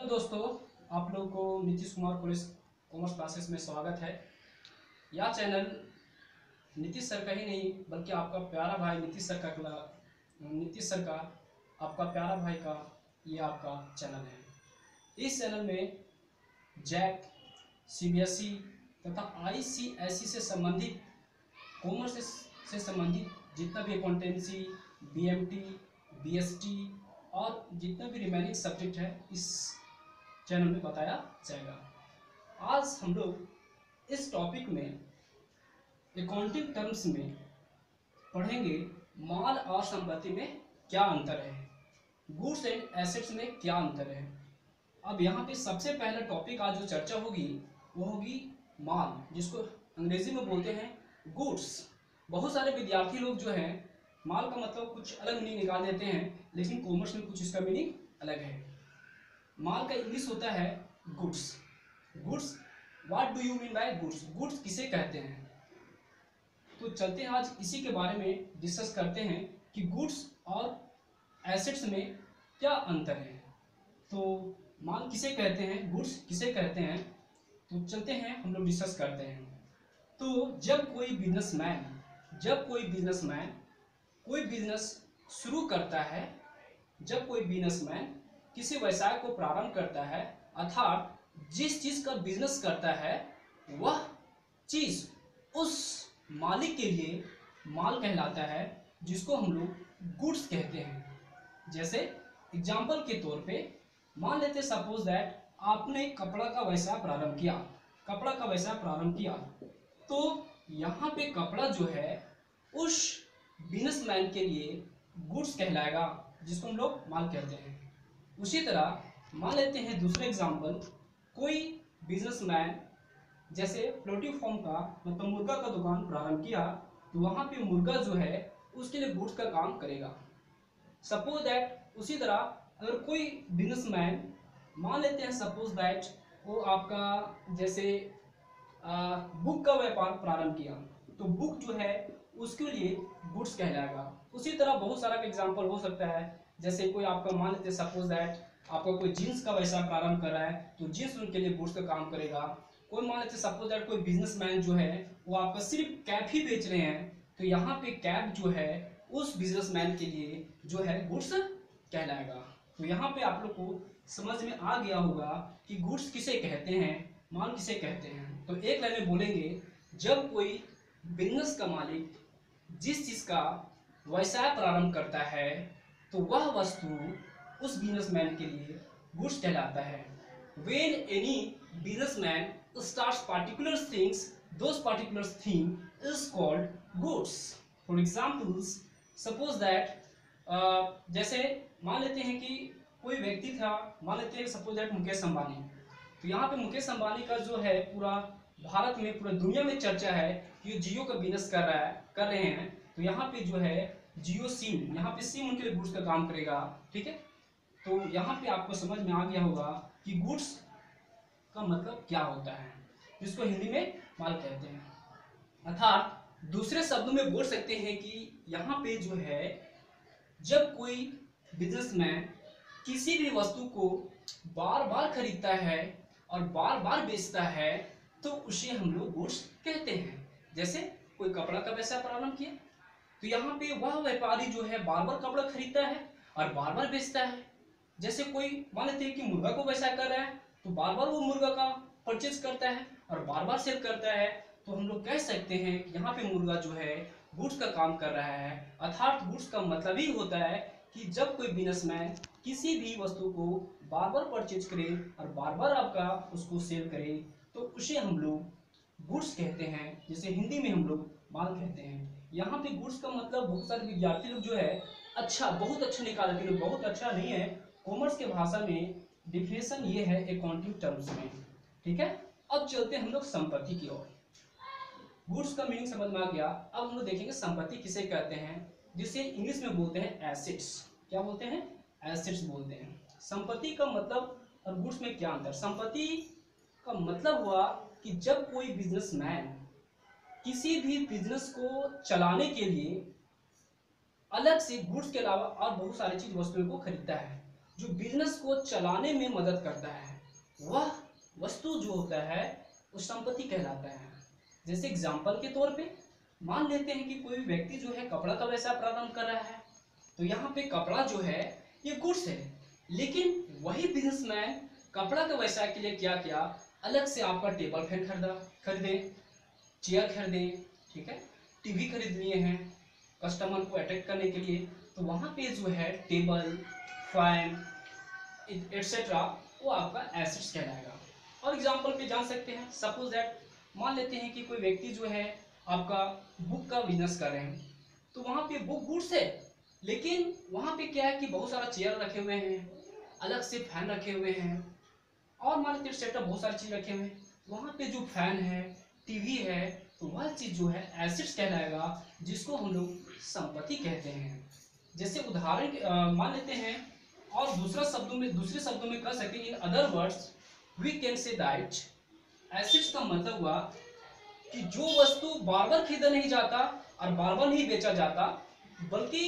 तो दोस्तों, आप लोगों को नीतीश कुमार कॉमर्स क्लासेस में स्वागत है। यह चैनल नीतीश सर का ही नहीं बल्कि आपका प्यारा भाई नीतीश सर का आपका प्यारा भाई का ये आपका चैनल है। इस चैनल में जैक, सीबीएसई तथा आईसीएसई से संबंधित कॉमर्स से संबंधित जितना भी अकाउंटेंसी, बीएमटी, बीएसटी और जितने भी रिमेनिंग सब्जेक्ट है इस चैनल में बताया जाएगा। आज हम लोग इस टॉपिक में अकाउंटिंग टर्म्स में पढ़ेंगे माल और संपत्ति में क्या अंतर है, गुड्स एंड एसेट्स में क्या अंतर है। अब यहाँ पे सबसे पहला टॉपिक आज जो चर्चा होगी वो होगी माल, जिसको अंग्रेजी में बोलते हैं गुड्स। बहुत सारे विद्यार्थी लोग जो हैं माल का मतलब कुछ अलग मीनिंग निकाल देते हैं, लेकिन कॉमर्स में कुछ इसका मीनिंग अलग है। माल का इंग्लिश होता है goods. Goods, what do you mean by goods? Goods किसे कहते हैं? तो चलते हैं आज इसी के बारे में डिस्कस करते हैं कि गुड्स और एसेट्स में क्या अंतर है। तो माल किसे कहते हैं, गुड्स किसे कहते हैं, तो चलते हैं हम लोग डिस्कस करते हैं। तो जब कोई बिजनेसमैन कोई बिजनेस शुरू करता है, जब कोई बिजनेसमैन किसी व्यवसाय को प्रारंभ करता है, अर्थात जिस चीज का बिजनेस करता है वह चीज उस मालिक के लिए माल कहलाता है, जिसको हम लोग गुड्स कहते हैं। जैसे एग्जाम्पल के तौर पे मान लेते सपोज दैट आपने कपड़ा का व्यवसाय प्रारंभ किया, तो यहाँ पे कपड़ा जो है उस बिजनेसमैन के लिए गुड्स कहलाएगा, जिसको हम लोग माल कहते हैं। उसी तरह मान लेते हैं दूसरे एग्जाम्पल, कोई बिजनेसमैन जैसे पोल्ट्री फार्म का मतलब मुर्गा का दुकान प्रारंभ किया, तो वहाँ पे मुर्गा जो है उसके लिए गुड्स का काम करेगा। सपोज दैट उसी तरह अगर कोई बिजनेसमैन मान लेते हैं सपोज दैट वो आपका जैसे बुक का व्यापार प्रारंभ किया, तो बुक जो है उसके लिए गुड्स कहलाएगा। उसी तरह बहुत सारा एग्जाम्पल हो सकता है, जैसे कोई आपका मान लेते सपोज दैट आपका कोई जीन्स का व्यवसाय प्रारंभ कर रहा है, तो जीन्स उनके लिए गुड्स का काम करेगा। कोई मान लेते सपोज दैट कोई बिजनेसमैन जो है वो आपका सिर्फ कैप ही बेच रहे हैं, तो यहाँ पे कैप जो है उस बिजनेसमैन के लिए जो है गुड्स कहलाएगा। तो यहाँ पे आप लोग को समझ में आ गया होगा कि गुड्स किसे कहते हैं, माल किसे कहते हैं। तो एक लाइन में बोलेंगे, जब कोई बिजनेस का मालिक जिस चीज का व्यवसाय प्रारंभ करता है तो वह वस्तु उस बिजनेसमैन के लिए गुड्स कहलाता है। When any businessman starts particular things, those particular thing is called goods. For examples, suppose that जैसे मान लेते हैं कि कोई व्यक्ति था, मान लेते हैं सपोज दैट मुकेश अंबानी। तो यहाँ पे मुकेश अंबानी का जो है पूरा भारत में, पूरा दुनिया में चर्चा है कि ये जियो का बिजनेस कर रहे हैं। तो यहाँ पे जो है जियो सिम, यहाँ पे सिम उनके लिए गुड्स का काम करेगा। ठीक है, तो यहाँ पे आपको समझ में आ गया होगा कि गुड्स का मतलब क्या होता है, जिसको हिंदी में माल कहते हैं। अर्थात दूसरे शब्दों में बोल सकते हैं कि यहाँ पे जो है जब कोई बिजनेसमैन किसी भी वस्तु को बार बार खरीदता है और बार बार बेचता है, तो उसे हम लोग गुड्स कहते हैं। जैसे कोई कपड़ा का व्यवसाय प्रारंभ किया, तो यहाँ पे वह व्यापारी जो है बार बार कपड़ा खरीदता है और बार बार बेचता है। जैसे कोई मान लेते हैं कि मुर्गा को व्यवसाय कर रहा है, तो बार बार वो मुर्गा का परचेज करता है और बार बार सेल करता है। तो हम लोग कह सकते हैं कि यहाँ पे मुर्गा जो है गुड्स का काम कर रहा है। अर्थात गुड्स का मतलब ही होता है कि जब कोई बिजनेसमैन किसी भी वस्तु को बार बार परचेज करे और बार बार आपका उसको सेल करे, तो उसे हम लोग गुड्स कहते हैं, जिसे हिंदी में हम लोग माल कहते हैं। यहाँ पे गुड्स का मतलब बहुत सारे विद्यार्थी लोग जो है बहुत अच्छा निकाल देते हैं, बहुत अच्छा नहीं है। कॉमर्स के भाषा में डिफिनेशन ये है अकाउंटिंग टर्म्स में। ठीक है, अब चलते हैं हम लोग संपत्ति की ओर। गुड्स का मीनिंग समझ में आ गया। अब हम लोग देखेंगे संपत्ति किसे कहते हैं, जिसे इंग्लिश में बोलते हैं एसेट्स। क्या बोलते हैं? एसेट्स बोलते हैं। संपत्ति का मतलब और गुड्स में क्या अंतर? संपत्ति का मतलब हुआ कि जब कोई बिजनेसमैन किसी भी बिजनेस को चलाने के लिए अलग से गुड्स के अलावा और बहुत सारी चीज वस्तुओं को खरीदता है, जो बिजनेस को चलाने में मदद करता है, वह वस्तु जो होता है उस संपत्ति कहलाता है। जैसे एग्जाम्पल के तौर पे मान लेते हैं कि कोई व्यक्ति जो है कपड़ा का व्यवसाय प्रारंभ कर रहा है, तो यहाँ पे कपड़ा जो है ये गुड्स है, लेकिन वही बिजनेसमैन कपड़ा का व्यवसाय के लिए क्या किया, अलग से आपका टेबल फैन खरीदे, चेयर खरीदे, ठीक है, टीवी खरीद लिए हैं कस्टमर को अट्रैक्ट करने के लिए, तो वहाँ पे जो है टेबल फैन एटसेट्रा वो आपका एसेट्स कहलाएगा। और एग्जांपल पे जान सकते हैं, सपोज दैट मान लेते हैं कि कोई व्यक्ति जो है आपका बुक का बिजनेस कर रहे हैं, तो वहाँ पे बुक गुड्स है, लेकिन वहाँ पे क्या है कि बहुत सारा चेयर रखे हुए हैं, अलग से फैन रखे हुए हैं, और मान लेते सेटअप बहुत सारी चीज रखे हुए हैं, वहाँ पे जो फैन है टीवी है, तो वह चीज जो है एसेट्स कहलाएगा, जिसको हम लोग संपत्ति कहते हैं। जैसे उदाहरण मान लेते हैं, और दूसरे शब्दों में कह सकते हैं, in other words we can say that assets का मतलब हुआ कि जो वस्तु बार बार खरीदा नहीं जाता और बार बार नहीं बेचा जाता, बल्कि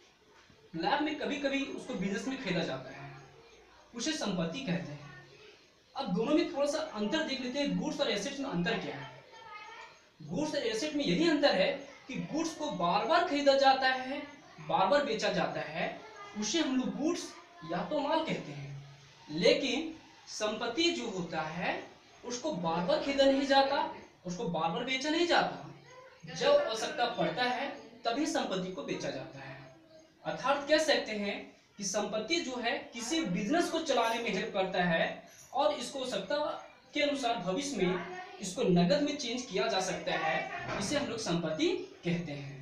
लैब में कभी कभी उसको बिजनेस में खरीदा जाता है, उसे संपत्ति कहते हैं। अब दोनों में थोड़ा सा अंतर देख लेते हैं, गुड्स और एसेट्स में अंतर क्या है। गुड्स और एसेट में यही अंतर है कि गुड्स को बार बार खरीदा जाता है, बार बार बेचा जाता है, उसे हम लोग गुड्स या तो माल कहते हैं। लेकिन संपत्ति जो होता है उसको बार बार खरीदा नहीं जाता, उसको बार बार बेचा नहीं जाता, जब आवश्यकता पड़ता है तभी संपत्ति को बेचा जाता है। अर्थात कह सकते हैं कि संपत्ति जो है किसी बिजनेस को चलाने में हेल्प करता है, और इसको आवश्यकता के अनुसार भविष्य में इसको नगद में चेंज किया जा सकता है, इसे हम लोग संपत्ति कहते हैं।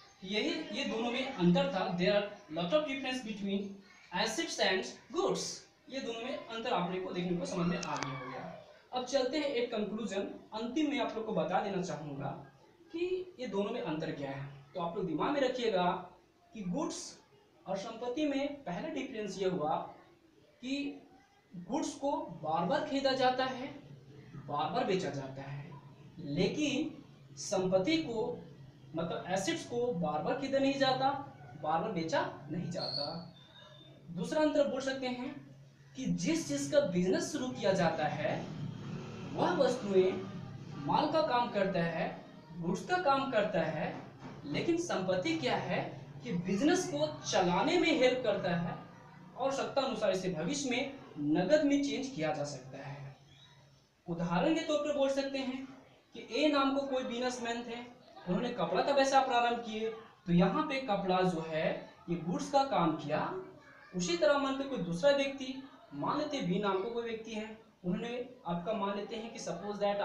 ये दोनों में अंतर था। There are lot of difference between assets and goods. ये दोनों में अंतर आपने को देखने को समझ में आ गया होगा। अब चलते हैं एक कंक्लूजन, अंतिम में आप लोग को बता देना चाहूंगा कि ये दोनों में अंतर क्या है। तो आप लोग दिमाग में रखिएगा कि गुड्स और संपत्ति में पहला डिफरेंस ये हुआ कि गुड्स को बार बार खरीदा जाता है, बार बार बेचा जाता है, लेकिन संपत्ति को मतलब एसेट्स को बार बार खरीदा नहीं जाता, बार बार बेचा नहीं जाता। दूसरा अंतर बोल सकते हैं कि जिस चीज का बिजनेस शुरू किया जाता है वह वस्तुएं माल का काम करता है, गुड्स का काम करता है, लेकिन संपत्ति क्या है कि बिजनेस को चलाने में हेल्प करता है, और आवश्यकता अनुसार इसे भविष्य में नगद में चेंज किया जा सकता है। उदाहरण के तौर पर बोल सकते हैं कि ए नाम को कोई बिजनेसमैन थे, उन्होंने कपड़ा का व्यवसाय प्रारंभ किए, तो यहाँ पे कपड़ा जो है ये गुड्स का काम किया। उसी तरह मान लो कोई दूसरा व्यक्ति, मान लेते बी नाम को कोई व्यक्ति है, उन्होंने आपका मान लेते हैं कि सपोज दैट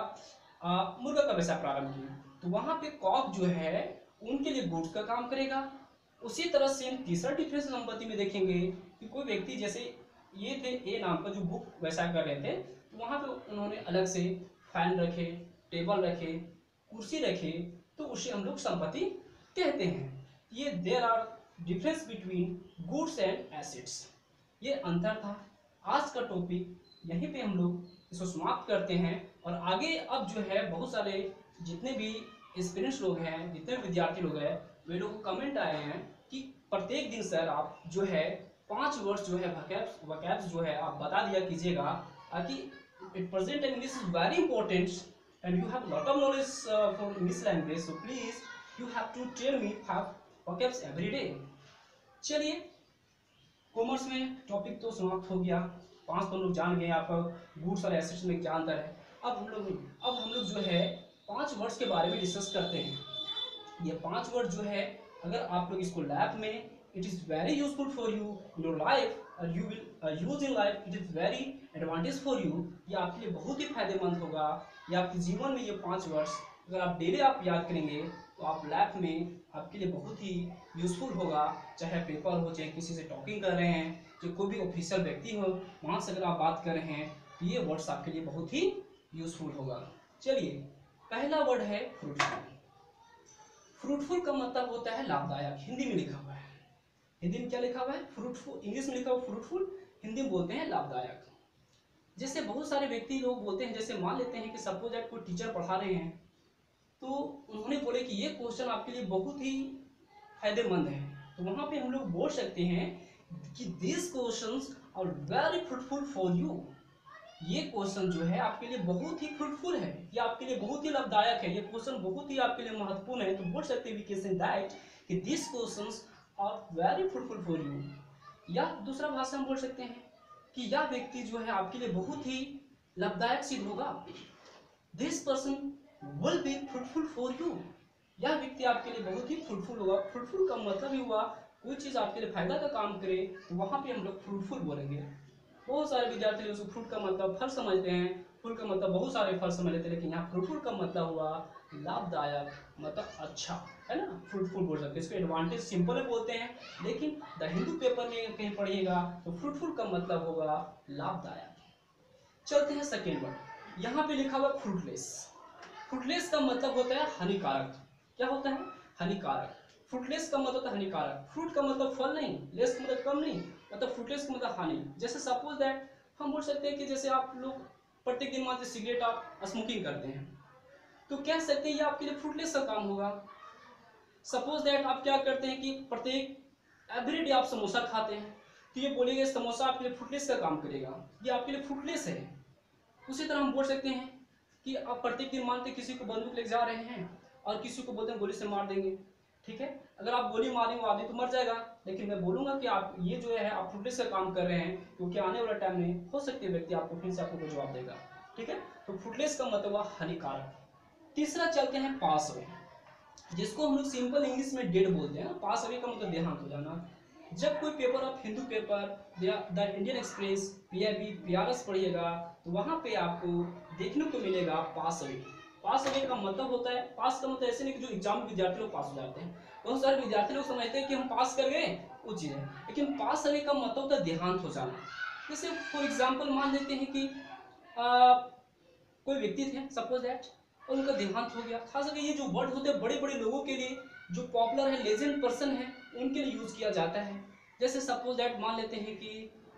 आपका मुर्गा का व्यवसाय प्रारंभ किया, तो वहाँ पे कॉक जो है उनके लिए गुड्स का काम करेगा। उसी तरह से तीसरा डिफरेंस संपत्ति में देखेंगे कि कोई व्यक्ति जैसे ये थे ए नाम का जो बुक व्यवसाय कर रहे थे, तो वहाँ पे उन्होंने अलग से फैन रखे, टेबल रखे, कुर्सी रखे, तो उसे हम लोग संपत्ति कहते हैं। ये there are difference between goods and assets, ये अंतर था। आज का टॉपिक यहीं पे हम लोग इसको समाप्त करते हैं, और आगे अब जो है बहुत सारे जितने भी एक्सपीरियंस लोग हैं, जितने भी विद्यार्थी लोग हैं, वे लोग को कमेंट आए हैं कि प्रत्येक दिन सर आप जो है 5 वर्ड्स जो है वोकैब्स जो है आप बता दिया कीजिएगा, ताकि present English is very important and you have a lot of knowledge for English language, so please you have to tell me 5 vocabs every day। चलिए, कॉमर्स में टॉपिक तो समाप्त हो गया, 5 तो लोग जान गए आपका गुड्स और एसेट्स में क्या अंतर है। अब हम लोग जो है 5 वर्ड्स के बारे में डिस्कस करते हैं। ये 5 वर्ड जो है अगर आप लोग इसको लैब में, it is very useful for you in your life, और you will use in life, it is very advantage for you. ये आपके लिए बहुत ही फायदेमंद होगा। ये आपके जीवन में ये 5 वर्ड्स अगर आप डेली आप याद करेंगे तो आप लैब में आपके लिए बहुत ही यूजफुल होगा। चाहे पेपर हो, चाहे किसी से टॉकिंग कर रहे हैं, चाहे कोई भी ऑफिशियल व्यक्ति हो, वहाँ से अगर आप बात कर रहे हैं तो ये वर्ड्स आपके लिए बहुत ही यूजफुल होगा। चलिए, पहला वर्ड है फ्रूटफुल। फ्रूटफुल का मतलब होता है लाभदायक, हिंदी में लिखा हुआ है। हिंदी में क्या लिखा हुआ है? फ्रूटफुल। इंग्लिश में लिखा हुआ फ्रूटफुल, हिंदी में बोलते हैं लाभदायक। जैसे बहुत सारे व्यक्ति लोग बोलते हैं, जैसे मान लेते हैं कि सपोज दैट कोई टीचर पढ़ा रहे हैं, तो उन्होंने बोले कि ये क्वेश्चन आपके लिए बहुत ही फायदेमंद है, तो वहाँ पे हम लोग बोल सकते हैं कि this questions are very fruitful for you. ये क्वेश्चन जो है आपके लिए बहुत ही फ्रूटफुल है, ये आपके लिए बहुत ही लाभदायक है, ये क्वेश्चन बहुत ही आपके लिए महत्वपूर्ण है। तो बोल सकते हैं वी कैन से दैट कि this questions are very fruitful for you. या दूसरा भाषा हम बोल सकते हैं कि यह व्यक्ति जो है आपके लिए बहुत ही लाभदायक सिद्ध होगा। This person will be fruitful for you. यह व्यक्ति आपके लिए बहुत ही फ्रूटफुल होगा। फ्रूटफुल का मतलब ही हुआ कोई चीज आपके लिए फायदा का काम करे तो वहां पे हम लोग फ्रूटफुल बोलेंगे। बहुत सारे विद्यार्थी लोग फ्रूट का मतलब फल समझते हैं, फूल का मतलब बहुत सारे फल समझ लेते हैं, लेकिन यहाँ फ्रूटफुल का मतलब हुआ लाभदायक, मतलब अच्छा, है ना, फ्रूटफुल बोल सकते हैं। इसको एडवांटेज सिंपल में बोलते हैं, लेकिन द हिंदू पेपर में कहीं पढ़िएगा तो फ्रूटफुल का मतलब होगा लाभदायक। चलते हैं सेकेंड वर्ड, यहाँ पे लिखा हुआ फ्रूटलेस। फ्रूटलेस का मतलब होता है हानिकारक। क्या होता है? हानिकारक। फ्रूटलेस का मतलब होता है हानिकारक। फ्रूट का मतलब फल नहीं, लेस का मतलब कम नहीं, मतलब फ्रूटलेस का मतलब हानि। जैसे सपोज दैट हम बोल सकते हैं कि जैसे आप लोग प्रत्येक दिन मात्र सिगरेट आप स्मोकिंग करते हैं, तो कह सकते हैं ये आपके लिए फ्रूटलेस का काम होगा। सपोज दैट आप क्या करते हैं कि प्रत्येक एवरीडे आप समोसा खाते हैं, तो ये बोलेंगे समोसा आपके लिए फ्रूटलेस का काम करेगा, ये आपके लिए फ्रूटलेस है। उसी तरह हम बोल सकते हैं कि आप प्रत्येक दिन मानते किसी को बंदूक लेके जा रहे हैं और किसी को बोलते हैं गोली से मार देंगे, ठीक है, अगर आप गोली मारेंगे वो आदमी तो मर जाएगा, लेकिन मैं बोलूंगा कि आप ये जो है आप फ्रूटलेस का काम कर रहे हैं, क्योंकि आने वाला टाइम में हो सकती है व्यक्ति आपको फिर से आपको जवाब देगा, ठीक है। तो फ्रूटलेस का मतलब हुआ हानिकारक। तीसरा चलते हैं पास अवे, जिसको हम लोग सिंपल इंग्लिश में डेड बोलते हैं ना। पास अवे का मतलब देहांत हो जाना। जब कोई पेपर आप हिंदू पेपर या the Indian express, PIB, PRS पढ़िएगा तो वहां पे आपको देखने को मिलेगा पास अवे। पास अवे का मतलब होता है, पास का मतलब ऐसे नहीं कि जो एग्जाम में विद्यार्थी लोग पास हो जाते हैं। बहुत सारे विद्यार्थी लोग समझते हैं कि हम पास कर गए वो चीज है, लेकिन पास अवे का मतलब होता है देहांत हो जाना। जैसे फॉर एग्जाम्पल मान लेते हैं कि कोई व्यक्ति थे सपोज दैट और उनका देहांत हो गया। खास करके ये जो वर्ड होते हैं बड़े बड़े लोगों के लिए, जो पॉपुलर है, लेजेंड पर्सन है, उनके लिए यूज किया जाता है। जैसे सपोज दैट मान लेते हैं कि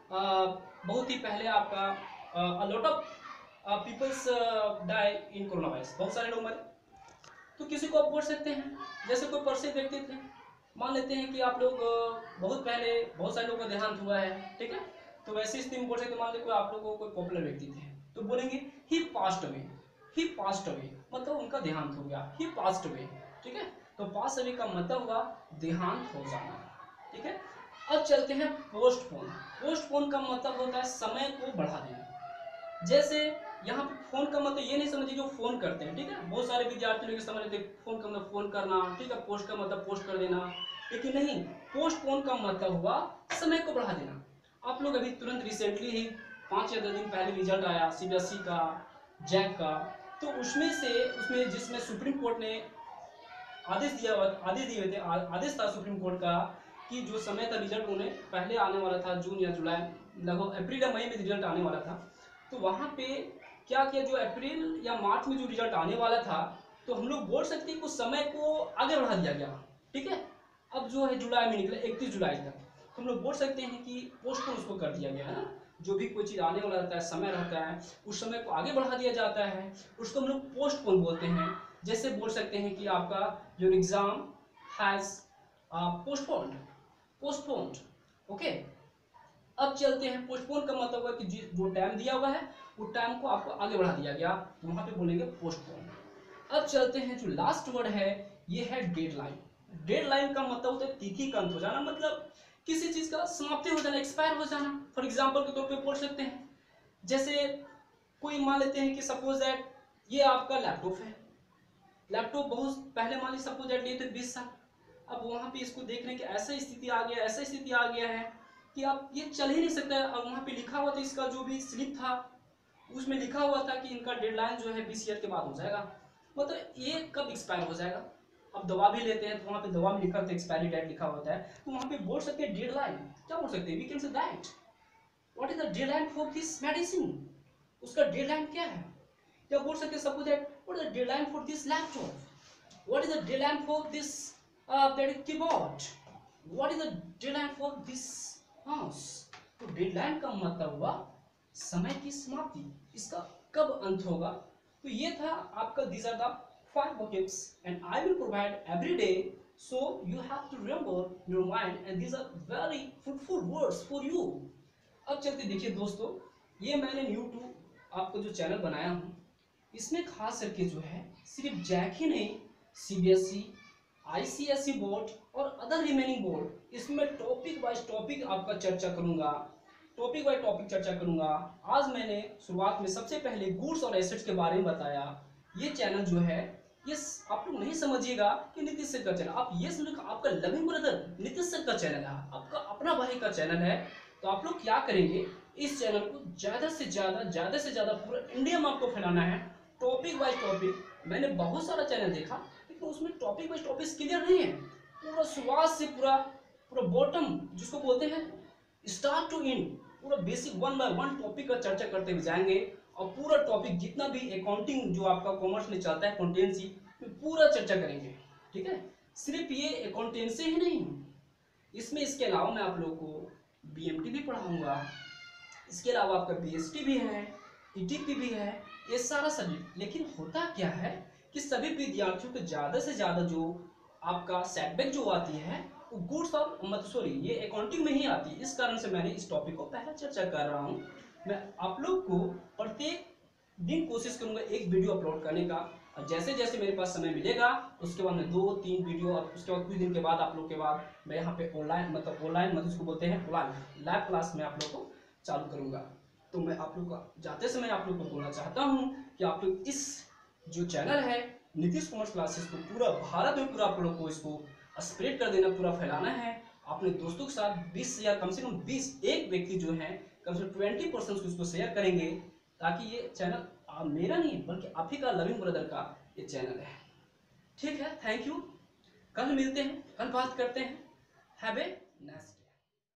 बहुत ही पहले आपका lot of peoples die in corona virus, बहुत सारे लोग मरे, तो किसी को आप बोल सकते हैं जैसे कोई प्रसिद्ध व्यक्ति थे, मान लेते हैं कि आप लोग बहुत पहले बहुत सारे लोगों का देहांत हुआ है, ठीक है, तो वैसी स्थिति में बोल सकते मान लीजिए आप लोगों को कोई पॉपुलर व्यक्ति थे तो बोलेंगे he passed away. He passed away मतलब उनका देहांत हो गया, ही पास्ट अवे, ठीक है। तो पास अवे का मतलब हुआ देहांत हो जाना, ठीक है। अब चलते हैं पोस्टपोन। पोस्टपोन का मतलब होता है समय को बढ़ा देना। जैसे यहाँ पे फोन का मतलब ये नहीं समझिए जो फोन करते हैं, ठीक है, बहुत सारे विद्यार्थी लोग समझ लेते फोन का मतलब फोन करना, ठीक है, पोस्ट का मतलब पोस्ट कर देना, लेकिन नहीं, पोस्टपोन का मतलब हुआ समय को बढ़ा देना। आप लोग अभी तुरंत रिसेंटली ही 5 या 10 दिन पहले रिजल्ट आया सीबीएसई का, जैक का, तो उसमें जिसमें सुप्रीम कोर्ट ने आदेश दिए थे, आदेश था सुप्रीम कोर्ट का कि जो समय था रिजल्ट उन्हें पहले आने वाला था, जून या जुलाई, लगभग अप्रैल या मई में रिजल्ट आने वाला था। तो वहां पे क्या किया, जो अप्रैल या मार्च में जो रिजल्ट आने वाला था, तो हम लोग बोल सकते हैं कि उस समय को आगे बढ़ा दिया गया, ठीक है। अब जो है जुलाई में निकला 31 जुलाई तक, तो हम लोग बोल सकते हैं कि पोस्टपोन उसको कर दिया गया है ना। जो भी कोई चीज आने वाला रहता है, समय रहता है, उस समय को आगे बढ़ा दिया जाता है, उसको हम लोग पोस्टपोन बोलते हैं। जैसे बोल सकते हैं कि आपका जो exam has postponed, postponed, okay. अब चलते हैं, पोस्टपोन का मतलब है कि जो टाइम दिया हुआ है वो टाइम को आपको आगे बढ़ा दिया गया, तो वहां पे बोलेंगे पोस्टपोन। अब चलते हैं, जो लास्ट वर्ड है ये है डेडलाइन। डेडलाइन का मतलब होता है तिथि का अंत हो जाना, मतलब किसी चीज का समाप्ति हो जाना, एक्सपायर हो जाना। फॉर एग्जाम्पल के तौर पे बोल सकते हैं, जैसे कोई मान लेते हैं कि सपोज दैट ये आपका लैपटॉप है, लैपटॉप बहुत पहले मान लीजिए सपोज दैट लिए थे 20 साल, अब वहां पे इसको देखने की ऐसा स्थिति आ गया, ऐसा स्थिति आ गया है कि आप ये चल ही नहीं सकता है। और वहां पे लिखा हुआ था, इसका जो भी स्लिप था उसमें लिखा हुआ था कि इनका डेडलाइन जो है 20 ईयर के बाद हो जाएगा, मतलब ये कब एक्सपायर हो जाएगा। अब दवा भी लेते हैं तो वहां पे दवा में लिखा होता है, एक्सपायरी डेट लिखा होता है, तो वहां पे बोल सकते हैं डेडलाइन, क्या बोल सकते हैं, we can say that what is the deadline for this medicine, उसका डेडलाइन क्या है। या बोल सकते हैं suppose that what is the deadline for this laptop, what is the deadline for this that is keyboard, what is the deadline for this mouse। तो deadline का मतलब हुआ समय की समाप्ति, इसका कब अंत होगा। तो ये था आपका, these are the 5 vocabs and I will provide every day So you have to remember your mind and these are very fruitful words for you. अब चलते देखिए दोस्तों, ये मैंने न्यू2 आपको जो चैनल बनाया हूँ, इसमें खास करके जो है सिर्फ जैक ही नहीं, सीबीएसई, आईसीएसई बोर्ड और अदर रिमेनिंग बोर्ड, इसमें टॉपिक वाइज टॉपिक आपका चर्चा करूंगा, टॉपिक वाइज टॉपिक चर्चा करूंगा। आज मैंने शुरुआत में सबसे पहले गुड्स और एसेट्स के बारे में बताया। ये चैनल जो है, ये आप लोग नहीं समझिएगा कि नीतीश सर का चैनल, आप ये समझिए आपका लविंग ब्रदर नीतीश सर का चैनल है, आपका अपना भाई का चैनल है। तो आप लोग क्या करेंगे, इस चैनल को ज़्यादा से ज़्यादा पूरा इंडिया में आपको फैलाना है। टॉपिक वाइज टॉपिक, मैंने बहुत सारा चैनल देखा लेकिन उसमें टॉपिक वाइज टॉपिक क्लियर नहीं है। पूरा शुरुआत से पूरा पूरा बॉटम जिसको बोलते हैं स्टार्ट टू एंड, पूरा बेसिक 1 बाय 1 टॉपिक का चर्चा करते हुए जाएंगे। और पूरा टॉपिक जितना भी अकाउंटिंग जो आपका कॉमर्स में चलता है अकाउंटेंसी, पूरा चर्चा करेंगे। ठीक है, सिर्फ ये अकाउंटेंसी ही नहीं, इसमें इसके अलावा मैं आप लोगों को बीएमटी भी पढ़ाऊंगा, इसके अलावा आपका बीएसटी भी है, ईटीपी भी है, ये सारा सब्जेक्ट। लेकिन होता क्या है कि सभी विद्यार्थियों को ज़्यादा से ज़्यादा जो आपका सेटबैक जो आती है वो गुड्स और ये अकाउंटिंग में ही आती है। इस कारण से मैंने इस टॉपिक को पहले चर्चा कर रहा हूँ। मैं आप लोग को प्रत्येक दिन कोशिश करूंगा एक वीडियो अपलोड करने का, और जैसे जैसे मेरे पास समय मिलेगा उसके बाद मैं 2-3 वीडियो, और उसके बाद कुछ दिन के बाद आप लोग के बाद मैं यहाँ पे ऑनलाइन उसको बोलते हैं ऑनलाइन लैब क्लास में आप लोग को चालू करूंगा। तो मैं आप लोग का जाते समय आप लोग को बोलना चाहता हूँ कि आप लोग इस जो चैनल है नीतीश कॉमर्स क्लासेस को पूरा भारत में पूरा आप लोग को इसको स्प्रेड कर देना, पूरा फैलाना है अपने दोस्तों के साथ। 20 या कम से कम 20 एक व्यक्ति जो है कम से कम 20% उसको शेयर करेंगे, ताकि ये चैनल मेरा नहीं बल्कि आप ही का लविंग ब्रदर का ये चैनल है। ठीक है, थैंक यू। कल मिलते हैं, कल बात करते हैं। Have a nice